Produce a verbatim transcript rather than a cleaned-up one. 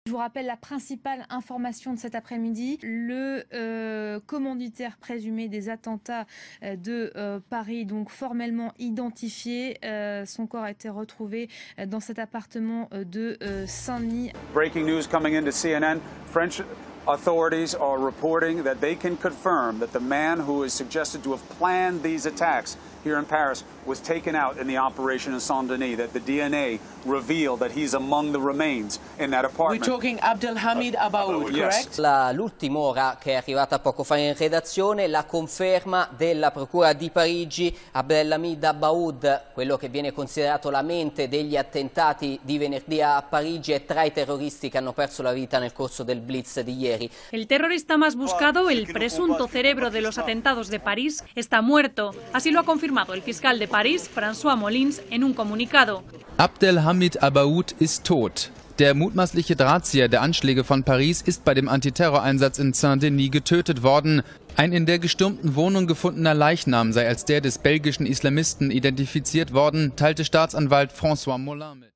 Je vous rappelle la principale information de cet après-midi. Le euh, commanditaire présumé des attentats de euh, Paris, donc formellement identifié. Euh, son corps a été retrouvé dans cet appartement de euh, Saint-Denis. Breaking news coming into C N N. French authorities are reporting that they can confirm that the man who is suggested to have planned these attacks here in Paris was taken out in the operation in Saint-Denis, that the D N A revealed that he's among the remains in that apartment. We're talking Abdelhamid Abaoud, correct? La, l'ultima ora che è arrivata poco fa in redazione, la conferma della Procura di Parigi, Abdelhamid Abaoud, quello che viene considerato la mente degli attentati di venerdì a Parigi, è tra i terroristi che hanno perso la vita nel corso del blitz di ieri. El terrorista más buscado, el presunto cerebro de los atentados de París, está muerto. Así lo ha confirmado el fiscal de París, François Molins, en un comunicado. Abdelhamid Abaoud ist tot. Der mutmaßliche Drahtzieher der Anschläge von Paris ist bei dem Antiterroreinsatz in Saint-Denis getötet worden. Ein in der gestürmten Wohnung gefundener Leichnam sei als der des belgischen Islamisten identifiziert worden, teilte Staatsanwalt François Molins mit.